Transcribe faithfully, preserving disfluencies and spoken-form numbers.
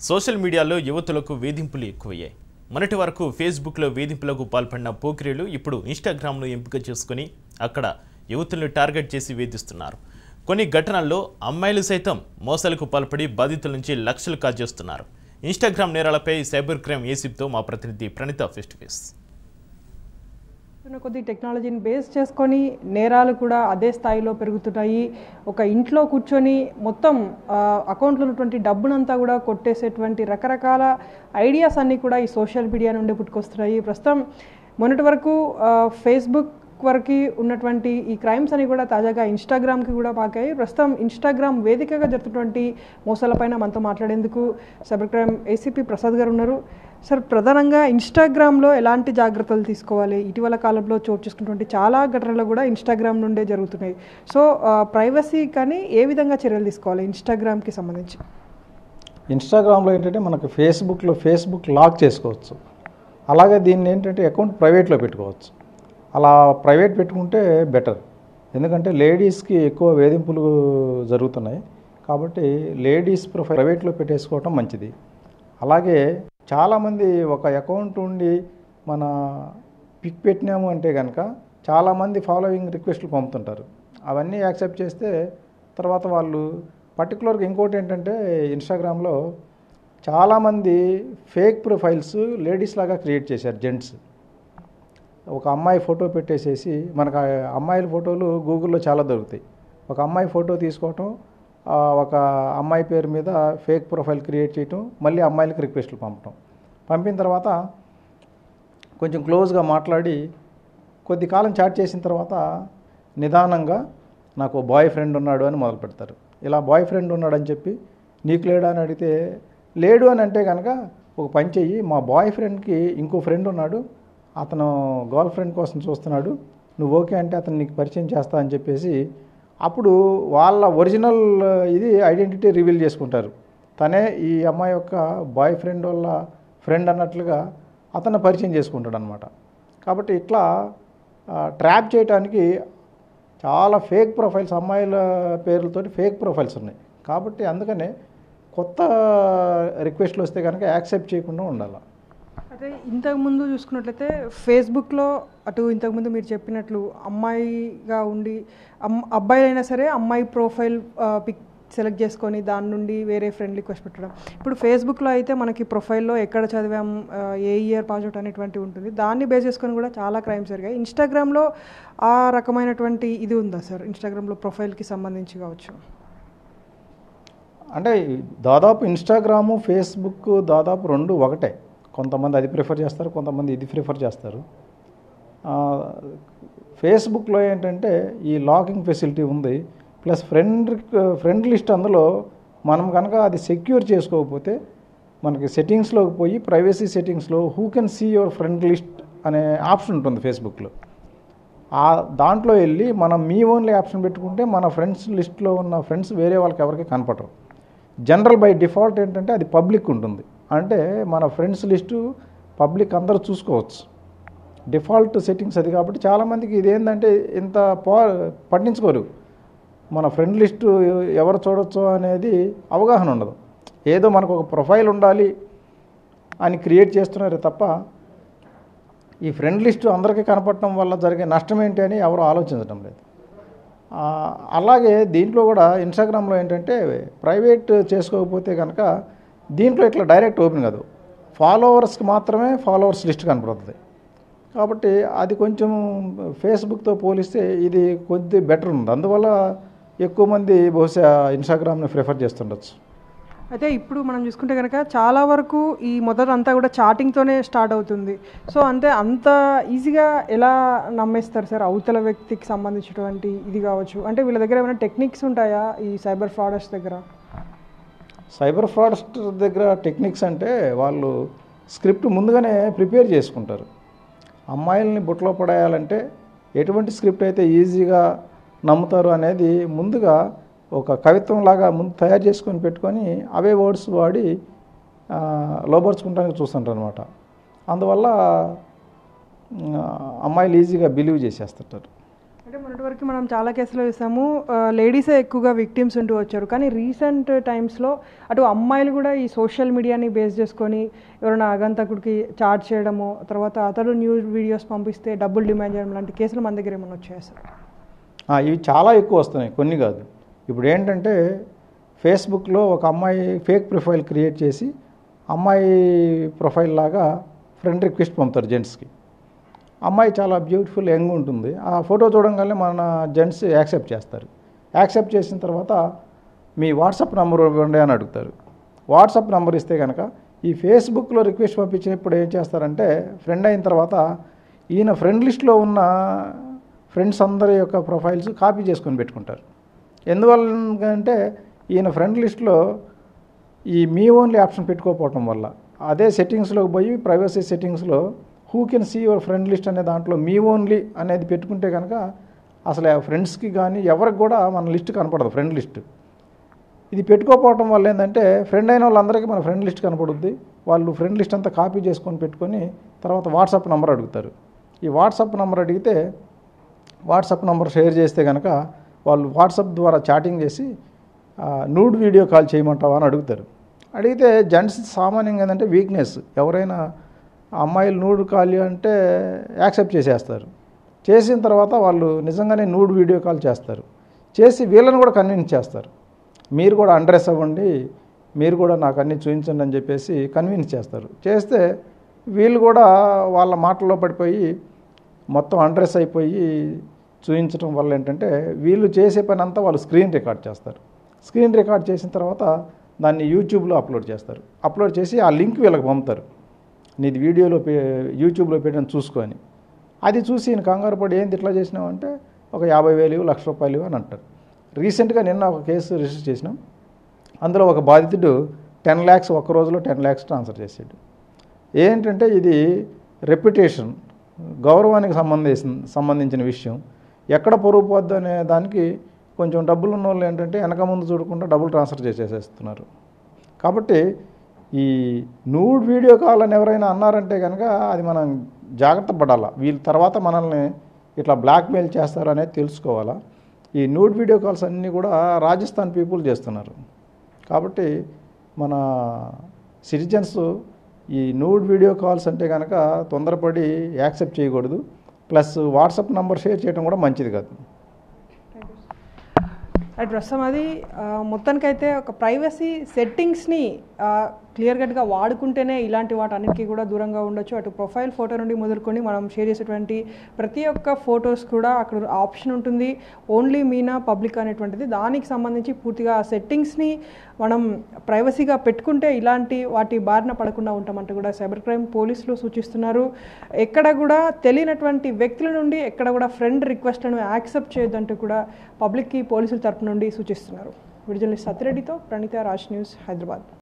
Social మీడియాలో యువతులకు వేధింపులు ఎక్కువయ్యాయి. మొన్నటి వరకు ఫేస్బుక్లో వేధింపులకు పాల్పడిన పోకిరీలు ఇప్పుడు ఇన్స్టాగ్రామ్ను ఎంపిక చేసుకుని అక్కడ యువతులను టార్గెట్ చేసి వేధిస్తున్నారు. కొన్ని ఘటనల్లో అమ్మాయిలు సైతం మోసాలకు పాల్పడి బాధితుల నుంచి లక్షలు కాజేస్తున్నారు. ఇన్స్టాగ్రామ్ నేరాలపై సైబర్ క్రైమ్ ఏసీపీతో మా ప్రతినిధి ప్రణిత ఫేస్ టు ఫేస్. కొద్ది టెక్నాలజీని బేస్ చేసుకొని నేరాలు కూడా అదే స్థాయిలో పెరుగుతున్నాయి. ఒక ఇంట్లో కూర్చొని మొత్తం అకౌంట్లో ఉన్నటువంటి డబ్బునంతా కూడా కొట్టేసేటువంటి రకరకాల ఐడియాస్ అన్నీ కూడా ఈ సోషల్ మీడియా నుండి పుట్టుకొస్తున్నాయి. ప్రస్తుతం మొన్నటి వరకు ఫేస్బుక్ వరకు ఉన్నటువంటి ఈ క్రైమ్స్ అని కూడా తాజాగా ఇన్స్టాగ్రామ్కి కూడా పాకాయి. ప్రస్తుతం ఇన్స్టాగ్రామ్ వేదికగా జరుగుతున్నటువంటి మోసాలపైన మనతో మాట్లాడేందుకు సైబర్ క్రైమ్ ఏసీపీ ప్రసాద్ గారు ఉన్నారు. సార్, ప్రధానంగా ఇన్స్టాగ్రామ్లో ఎలాంటి జాగ్రత్తలు తీసుకోవాలి? ఇటీవల కాలంలో చోటు చేసుకున్నటువంటి చాలా ఘటనలు కూడా ఇన్స్టాగ్రామ్ నుండే జరుగుతున్నాయి. సో ప్రైవసీ కానీ ఏ విధంగా చర్యలు తీసుకోవాలి ఇన్స్టాగ్రామ్కి సంబంధించి? ఇన్స్టాగ్రామ్లో ఏంటంటే మనకు ఫేస్బుక్లో ఫేస్బుక్ లాక్ చేసుకోవచ్చు. అలాగే దీన్ని ఏంటంటే అకౌంట్ ప్రైవేట్లో పెట్టుకోవచ్చు. అలా ప్రైవేట్ పెట్టుకుంటే బెటర్. ఎందుకంటే లేడీస్కి ఎక్కువ వేధింపులు జరుగుతున్నాయి కాబట్టి లేడీస్ ప్రొఫైల్ ప్రైవేట్లో పెట్టేసుకోవటం మంచిది. అలాగే చాలామంది ఒక అకౌంట్ ఉండి మన పిక్ పెట్టినాము అంటే కనుక చాలామంది ఫాలోయింగ్ రిక్వెస్ట్లు పంపుతుంటారు. అవన్నీ యాక్సెప్ట్ చేస్తే తర్వాత వాళ్ళు పర్టికులర్గా ఇంకోటి ఏంటంటే ఇన్స్టాగ్రామ్లో చాలామంది ఫేక్ ప్రొఫైల్స్ లేడీస్ లాగా క్రియేట్ చేశారు. జెంట్స్ ఒక అమ్మాయి ఫోటో పెట్టేసేసి, మనకు అమ్మాయిల ఫోటోలు గూగుల్లో చాలా దొరుకుతాయి. ఒక అమ్మాయి ఫోటో తీసుకోవటం, ఒక అమ్మాయి పేరు మీద ఫేక్ ప్రొఫైల్ క్రియేట్ చేయటం, మళ్ళీ అమ్మాయిలకి రిక్వెస్ట్లు పంపటం. పంపిన తర్వాత కొంచెం క్లోజ్గా మాట్లాడి కొద్ది కాలం చాట్ చేసిన తర్వాత నిదానంగా నాకు బాయ్ ఫ్రెండ్ ఉన్నాడు అని మొదలు పెడతారు. ఇలా బాయ్ ఫ్రెండ్ ఉన్నాడని చెప్పి నీకు లేడా అని అడిగితే లేడు అని అంటే కనుక ఒక పని చెయ్యి, మా బాయ్ ఫ్రెండ్కి ఇంకో ఫ్రెండ్ ఉన్నాడు, అతను గర్ల్ ఫ్రెండ్ కోసం చూస్తున్నాడు, నువ్వు ఓకే అంటే అతను నీకు పరిచయం చేస్తా అని చెప్పేసి అప్పుడు వాళ్ళ ఒరిజినల్ ఇది ఐడెంటిటీ రివీల్ చేసుకుంటారు. తనే ఈ అమ్మాయి యొక్క బాయ్ ఫ్రెండ్ వాళ్ళ ఫ్రెండ్ అన్నట్లుగా అతను పరిచయం చేసుకుంటాడు అనమాట. కాబట్టి ఇట్లా ట్రాప్ చేయడానికి చాలా ఫేక్ ప్రొఫైల్స్, అమ్మాయిల పేర్లతోటి ఫేక్ ప్రొఫైల్స్ ఉన్నాయి. కాబట్టి అందుకనే కొత్త రిక్వెస్ట్లు వస్తే కనుక యాక్సెప్ట్ చేయకుండా ఉండాలి. అయితే ఇంతకుముందు చూసుకున్నట్లయితే ఫేస్బుక్లో అటు ఇంతకుముందు మీరు చెప్పినట్లు అమ్మాయిగా ఉండి అమ్ అబ్బాయి అయినా సరే అమ్మాయి ప్రొఫైల్ పిక్ సెలెక్ట్ చేసుకొని దాని నుండి వేరే ఫ్రెండ్ రిక్వెస్ట్ పెట్టడం. ఇప్పుడు ఫేస్బుక్లో అయితే మనకి ప్రొఫైల్లో ఎక్కడ చదివాం, ఏ ఇయర్ పాస్ అవుట్ అనేటువంటి ఉంటుంది. దాన్ని బేస్ చేసుకొని కూడా చాలా క్రైమ్స్ జరిగాయి. ఇన్స్టాగ్రామ్లో ఆ రకమైనటువంటి ఇది ఉందా సార్? ఇన్స్టాగ్రామ్లో ప్రొఫైల్కి సంబంధించి కావచ్చు. అంటే దాదాపు ఇన్స్టాగ్రాము ఫేస్బుక్ దాదాపు రెండు ఒకటే. కొంతమంది అది ప్రిఫర్ చేస్తారు, కొంతమంది ఇది ప్రిఫర్ చేస్తారు. ఫేస్బుక్లో ఏంటంటే ఈ లాకింగ్ ఫెసిలిటీ ఉంది, ప్లస్ ఫ్రెండ్ ఫ్రెండ్ లిస్ట్ అందులో మనం కనుక అది సెక్యూర్ చేసుకోకపోతే మనకి సెట్టింగ్స్లోకి పోయి ప్రైవసీ సెట్టింగ్స్లో who can see your friend list అనే ఆప్షన్ ఉంటుంది ఫేస్బుక్లో. ఆ దాంట్లో వెళ్ళి మనం మీ ఓన్లీ ఆప్షన్ పెట్టుకుంటే మన ఫ్రెండ్స్ లిస్ట్లో ఉన్న ఫ్రెండ్స్ వేరే వాళ్ళకి ఎవరికి కనపడరు. జనరల్ బై డిఫాల్ట్ ఏంటంటే అది పబ్లిక్ ఉంటుంది, అంటే మన ఫ్రెండ్స్ లిస్టు పబ్లిక్ అందరూ చూసుకోవచ్చు. డిఫాల్ట్ సెట్టింగ్స్ అది. కాబట్టి చాలామందికి ఇదేంటంటే ఇంత పో పట్టించుకోరు, మన ఫ్రెండ్ లిస్టు ఎవరు చూడొచ్చో అనేది అవగాహన ఉండదు. ఏదో మనకు ఒక ప్రొఫైల్ ఉండాలి అని క్రియేట్ చేస్తున్నారు తప్ప ఈ ఫ్రెండ్ లిస్టు అందరికీ కనపడటం వల్ల జరిగే నష్టం ఏంటి అని ఎవరు ఆలోచించడం లేదు. అలాగే దీంట్లో కూడా ఇన్స్టాగ్రామ్లో ఏంటంటే ప్రైవేట్ చేసుకోకపోతే కనుక దీంట్లో ఇట్లా డైరెక్ట్ ఓపెన్ కాదు, ఫాలోవర్స్కి మాత్రమే ఫాలోవర్స్ లిస్ట్ కనపడుతుంది. కాబట్టి అది కొంచెం ఫేస్బుక్తో పోలిస్తే ఇది కొద్ది బెటర్ ఉంది. అందువల్ల ఎక్కువ మంది బహుశా ఇన్స్టాగ్రామ్ని ప్రిఫర్ చేస్తుండొచ్చు. అయితే ఇప్పుడు మనం చూసుకుంటే కనుక చాలా వరకు ఈ మొదట అంతా కూడా చాటింగ్తోనే స్టార్ట్ అవుతుంది. సో అంటే అంత ఈజీగా ఎలా నమ్మేస్తారు సార్ అవతల వ్యక్తికి సంబంధించినటువంటి ఇది కావచ్చు? అంటే వీళ్ళ దగ్గర ఏమైనా టెక్నిక్స్ ఉంటాయా ఈ సైబర్ ఫ్రాడర్స్ దగ్గర? సైబర్ ఫ్రాడ్స్ దగ్గర టెక్నిక్స్ అంటే వాళ్ళు స్క్రిప్ట్ ముందుగానే ప్రిపేర్ చేసుకుంటారు. అమ్మాయిల్ని బుట్టలో పడేయాలంటే ఎటువంటి స్క్రిప్ట్ అయితే ఈజీగా నమ్ముతారు అనేది ముందుగా ఒక కవిత్వంలాగా ముందు తయారు చేసుకొని పెట్టుకొని అవే వర్డ్స్ వాడి లోపరుచుకుంటానికి చూస్తుంటారు అనమాట. అందువల్ల అమ్మాయిలు ఈజీగా బిలీవ్ చేసేస్తుంటారు. అంటే మొన్నటి వరకు మనం చాలా కేసులు చూసాము, లేడీసే ఎక్కువగా విక్టిమ్స్ ఉంటూ వచ్చారు. కానీ రీసెంట్ టైమ్స్లో అటు అమ్మాయిలు కూడా ఈ సోషల్ మీడియాని బేస్ చేసుకొని ఎవరైనా ఆగంతకుడికి చార్జ్ చేయడము, తర్వాత అతడు న్యూస్ వీడియోస్ పంపిస్తే డబ్బులు డిమాండ్ చేయడం లాంటి కేసులు మన దగ్గర ఏమైనా వచ్చాయి సార్? ఇవి చాలా ఎక్కువ వస్తున్నాయి, కొన్ని కాదు. ఇప్పుడు ఏంటంటే ఫేస్బుక్లో ఒక అమ్మాయి ఫేక్ ప్రొఫైల్ క్రియేట్ చేసి అమ్మాయి ప్రొఫైల్ లాగా ఫ్రెండ్ రిక్వెస్ట్ పంపుతారు జెంట్స్కి. అమ్మాయి చాలా బ్యూటిఫుల్ యంగ్ ఉంటుంది. ఆ ఫోటో చూడంగానే మన జెంట్స్ యాక్సెప్ట్ చేస్తారు. యాక్సెప్ట్ చేసిన తర్వాత మీ వాట్సాప్ నెంబర్ ఇవ్వండి అని అడుగుతారు. వాట్సాప్ నెంబర్ ఇస్తే కనుక ఈ ఫేస్బుక్లో రిక్వెస్ట్ పంపించినప్పుడు ఏం చేస్తారంటే, ఫ్రెండ్ అయిన తర్వాత ఈయన ఫ్రెండ్ లిస్ట్లో ఉన్న ఫ్రెండ్స్ అందరి యొక్క ప్రొఫైల్స్ కాపీ చేసుకొని పెట్టుకుంటారు. ఎందువల్ల అంటే ఈయన ఫ్రెండ్ లిస్ట్లో ఈ మీ ఓన్లీ ఆప్షన్ పెట్టుకోకపోవటం వల్ల అదే సెట్టింగ్స్లోకి పోయి ప్రైవసీ సెట్టింగ్స్లో who can see your friend list అనే దాంట్లో మీ ఓన్లీ అనేది పెట్టుకుంటే కనుక అసలు ఆ ఫ్రెండ్స్కి కానీ ఎవరికి కూడా మన లిస్ట్ కనపడదు, ఫ్రెండ్ లిస్ట్. ఇది పెట్టుకోకపోవటం వల్ల ఏంటంటే ఫ్రెండ్ అయిన వాళ్ళందరికీ మన ఫ్రెండ్ లిస్ట్ కనపడుద్ది. వాళ్ళు ఫ్రెండ్ లిస్ట్ అంతా కాపీ చేసుకొని పెట్టుకొని తర్వాత వాట్సాప్ నెంబర్ అడుగుతారు. ఈ వాట్సాప్ నెంబర్ అడిగితే వాట్సాప్ నెంబర్ షేర్ చేస్తే కనుక వాళ్ళు వాట్సాప్ ద్వారా చాటింగ్ చేసి నూడ్ వీడియో కాల్ చేయమంటావా అని అడుగుతారు. అడిగితే జెంట్స్ సామాన్యంగా ఏంటంటే వీక్నెస్, ఎవరైనా అమ్మాయిలు నూడ్ కాల్ అంటే యాక్సెప్ట్ చేసేస్తారు. చేసిన తర్వాత వాళ్ళు నిజంగానే నూడ్ వీడియో కాల్ చేస్తారు. చేసి వీళ్ళని కూడా కన్విన్స్ చేస్తారు, మీరు కూడా అడ్రస్ అవ్వండి, మీరు కూడా నాకు అన్నీ చూపించండి అని చెప్పేసి కన్విన్స్ చేస్తారు. చేస్తే వీళ్ళు కూడా వాళ్ళ మాటల్లో పడిపోయి మొత్తం అడ్రస్ అయిపోయి చూపించడం వల్ల ఏంటంటే వీళ్ళు చేసే పని అంతా వాళ్ళు స్క్రీన్ రికార్డ్ చేస్తారు. స్క్రీన్ రికార్డ్ చేసిన తర్వాత దాన్ని యూట్యూబ్లో అప్లోడ్ చేస్తారు. అప్లోడ్ చేసి ఆ లింక్ వీళ్ళకి పంపుతారు, నీది వీడియోలో యూట్యూబ్లో పెట్టని చూసుకొని. అది చూసి నేను కంగారు పడి ఏంది ఇట్లా చేసినామంటే ఒక యాభై వేలు లక్ష రూపాయలు అని అంటారు. రీసెంట్గా నిన్న ఒక కేసు రిజిస్టర్ చేసినాం. అందులో ఒక బాధితుడు టెన్ ల్యాక్స్ ఒక్క రోజులో టెన్ ల్యాక్స్ ట్రాన్స్ఫర్ చేసాడు. ఏంటంటే ఇది రెప్యుటేషన్, గౌరవానికి సంబంధించిన సంబంధించిన విషయం. ఎక్కడ పొరుగు పోద్దు అనే దానికి కొంచెం డబ్బులు ఉన్న వాళ్ళు ఏంటంటే వెనక ముందు చూడకుండా డబ్బులు ట్రాన్స్ఫర్ చేసేస్తున్నారు. కాబట్టి ఈ నూడ్ వీడియో కాల్ అని ఎవరైనా అన్నారంటే కనుక అది మనం జాగ్రత్త పడాలా. వీళ్ళ తర్వాత మనల్ని ఇట్లా బ్లాక్మెయిల్ చేస్తారు అనేది తెలుసుకోవాలా. ఈ నూడ్ వీడియో కాల్స్ అన్నీ కూడా రాజస్థాన్ పీపుల్ చేస్తున్నారు. కాబట్టి మన సిటిజన్స్ ఈ నూడ్ వీడియో కాల్స్ అంటే కనుక తొందరపడి యాక్సెప్ట్ చేయకూడదు. ప్లస్ వాట్సాప్ నెంబర్ షేర్ చేయడం కూడా మంచిది కాదు. అటు ప్రస్తుతం అది మొత్తానికైతే ఒక ప్రైవసీ సెట్టింగ్స్ని క్లియర్ కట్గా వాడుకుంటేనే ఇలాంటి వాటి అన్నిటికీ కూడా దూరంగా ఉండొచ్చు. అటు ప్రొఫైల్ ఫోటో నుండి మొదలుకొని మనం షేర్ చేసేటువంటి ప్రతి ఒక్క ఫొటోస్ కూడా అక్కడ ఆప్షన్ ఉంటుంది, ఓన్లీ మీనా పబ్లిక్ అనేటువంటిది. దానికి సంబంధించి పూర్తిగా ఆ సెట్టింగ్స్ని మనం ప్రైవసీగా పెట్టుకుంటే ఇలాంటి వాటి బారిన పడకుండా ఉంటామంటూ కూడా సైబర్ క్రైమ్ పోలీసులు సూచిస్తున్నారు. ఎక్కడ కూడా తెలియనటువంటి వ్యక్తుల నుండి ఎక్కడ కూడా ఫ్రెండ్ రిక్వెస్ట్లను యాక్సెప్ట్ చేయొద్దంటూ కూడా పబ్లిక్కి పోలీసుల తరపు నుండి సూచిస్తున్నారు. విడుదల సత్యరెడ్డితో ప్రణీత, రాజ్ న్యూస్, హైదరాబాద్.